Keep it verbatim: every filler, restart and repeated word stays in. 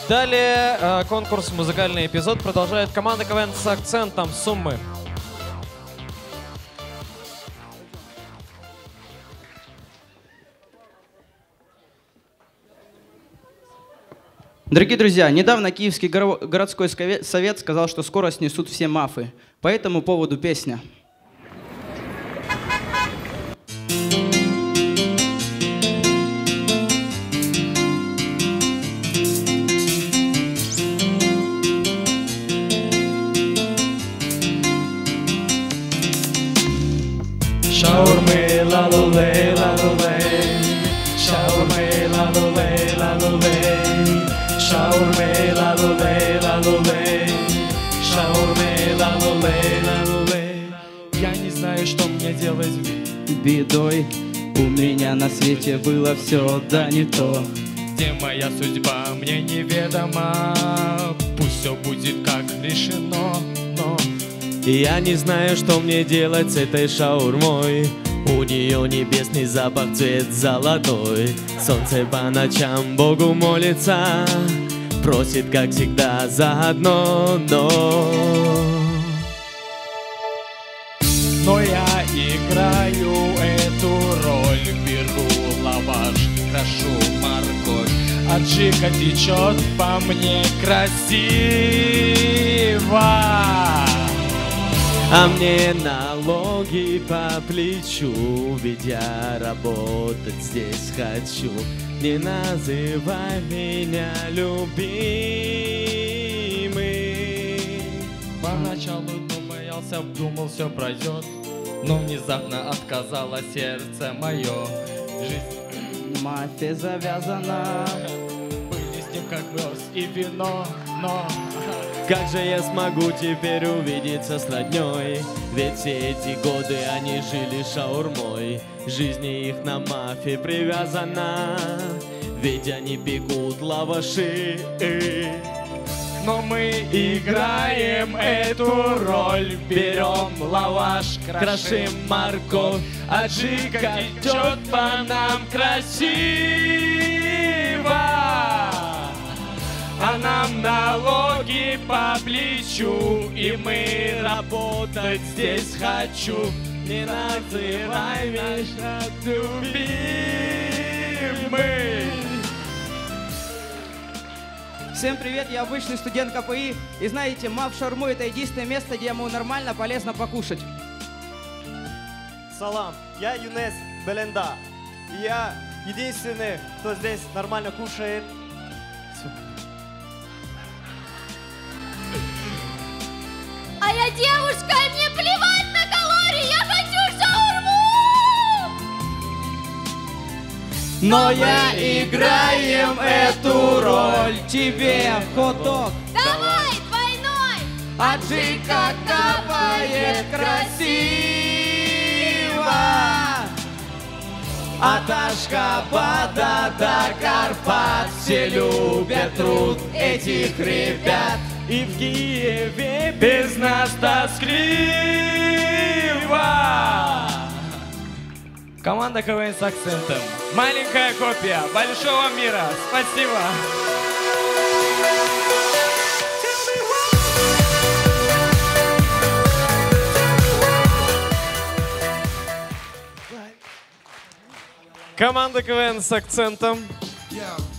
Далее э, конкурс «Музыкальный эпизод» продолжает команда КВН с акцентом «Суммы». Дорогие друзья, недавно Киевский городской совет сказал, что скоро снесут все мафы. По этому поводу песня. Шаурмы, ла-лу-лей, ла-лу-лей, шаурмы, ла-лу-лей, ла-лу-лей, шаурмы, ла-лу-лей, ла-лу-лей, шаурмы, ла-лу-лей, ла-лу-лей. Я не знаю, что мне делать бедой. У меня на свете было все, да не то. Где моя судьба, мне неведома. Пусть все будет как решено, но я не знаю, что мне делать с этой шаурмой. У нее небесный запах, цвет золотой. Солнце по ночам Богу молится, просит, как всегда, заодно, но Но я играю эту роль. Беру лаваш, крошу морковь, аджика течет по мне красиво. А мне налоги по плечу, ведь я работать здесь хочу. Не называй меня любимый. Поначалу боялся, думал, все пройдет, но внезапно отказало сердце мое. Жизнь мафия завязана, были с ним как гроз и вино, но как же я смогу теперь увидеться с роднёй? Ведь все эти годы они жили шаурмой. Жизнь их на мафии привязана, ведь они пекут лаваши. Но мы играем эту роль. Берем лаваш, крошим морковь, аджика течет по нам красиво. А нам налоги по плечу, и мы работать здесь хочу. Не называй меня любимый. Всем привет, я обычный студент КПИ. И знаете, МАФ Шаурму — это единственное место, где ему нормально, полезно покушать. Салам, я Юнес Беленда. И я единственный, кто здесь нормально кушает. А я девушка, и мне плевать на калории, я хочу шаурму! Но я играем эту роль. Тебе хот-дог, Давай, двойной! аджика капает красиво. От Ашхабада до Карпат все любят труд этих ребят. И в Киеве без нас тоскливо. Команда КВН с акцентом. Маленькая копия большого мира. Спасибо. Команда КВН с акцентом. Yeah.